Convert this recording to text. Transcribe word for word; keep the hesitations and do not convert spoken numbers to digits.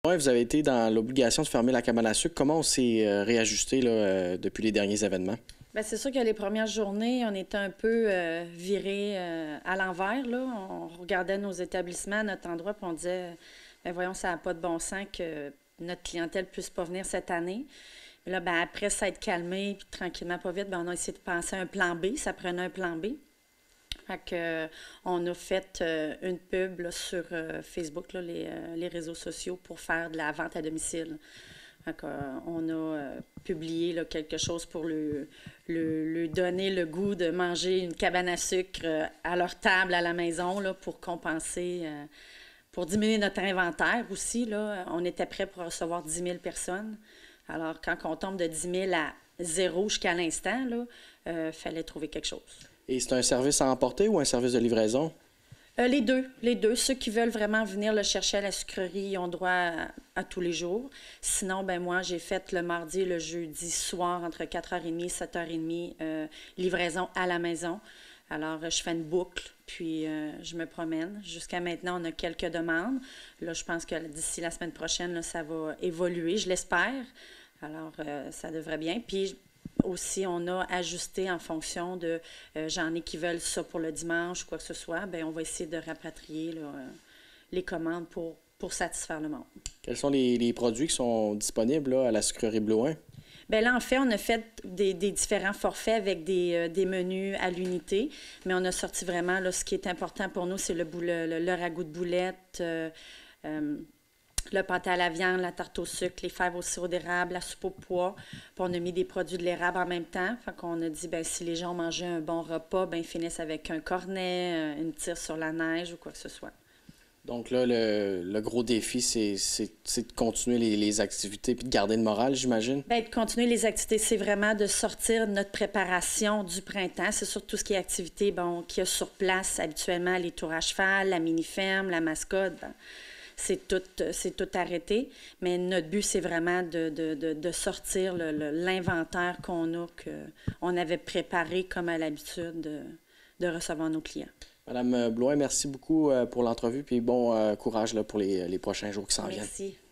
Ouais, vous avez été dans l'obligation de fermer la cabane à sucre. Comment on s'est euh, réajusté là, euh, depuis les derniers événements? Bien, c'est sûr que les premières journées, on était un peu euh, virés euh, à l'envers, là. On regardait nos établissements, notre endroit, puis on disait, bien, voyons, ça n'a pas de bon sens que notre clientèle ne puisse pas venir cette année. Mais là, bien, après s'être calmé, puis tranquillement, pas vite, bien, on a essayé de penser à un plan B. Ça prenait un plan B. Fait que, euh, on a fait euh, une pub là, sur euh, Facebook, là, les, euh, les réseaux sociaux, pour faire de la vente à domicile. Fait que, euh, on a euh, publié là, quelque chose pour lui, lui, donner le goût de manger une cabane à sucre euh, à leur table à la maison là, pour compenser, euh, pour diminuer notre inventaire aussi. Là. On était prêt pour recevoir dix mille personnes. Alors, quand on tombe de dix mille à zéro jusqu'à l'instant, il euh, fallait trouver quelque chose. Et c'est un service à emporter ou un service de livraison? Euh, les deux, les deux. Ceux qui veulent vraiment venir le chercher à la sucrerie, ils ont droit à, à tous les jours. Sinon, ben moi, j'ai fait le mardi et le jeudi soir entre quatre heures trente et sept heures trente, euh, livraison à la maison. Alors, je fais une boucle, puis euh, je me promène. Jusqu'à maintenant, on a quelques demandes. Là, je pense que d'ici la semaine prochaine, là, ça va évoluer, je l'espère. Alors, euh, ça devrait bien. Puis, aussi, on a ajusté en fonction de euh, j'en ai qui veulent ça pour le dimanche ou quoi que ce soit. Bien, on va essayer de rapatrier là, euh, les commandes pour, pour satisfaire le monde. Quels sont les, les produits qui sont disponibles là, à la sucrerie Blouin? Bien là, en fait, on a fait des, des différents forfaits avec des, euh, des menus à l'unité, mais on a sorti vraiment, là, ce qui est important pour nous, c'est le, le, le, le ragoût de boulettes, euh, euh, le pâté à la viande, la tarte au sucre, les fèves au sirop d'érable, la soupe au pois. Puis on a mis des produits de l'érable en même temps. Fait qu'on a dit, ben si les gens ont mangé un bon repas, ben ils finissent avec un cornet, une tire sur la neige ou quoi que ce soit. Donc là, le, le gros défi, c'est, c'est, c'est de continuer les, les activités puis de garder le moral, j'imagine? Bien, de continuer les activités, c'est vraiment de sortir notre préparation du printemps. C'est surtout ce qui est activité, bon, qu'il y a sur place habituellement, les tours à cheval, la mini-ferme, la mascotte. Ben, c'est tout, c'est tout arrêté. Mais notre but, c'est vraiment de, de, de, de sortir le, le, l'inventaire qu'on a, qu'on avait préparé comme à l'habitude de, de recevoir nos clients. Madame Blouin, merci beaucoup pour l'entrevue, puis bon euh, courage là, pour les, les prochains jours qui s'en viennent. Merci.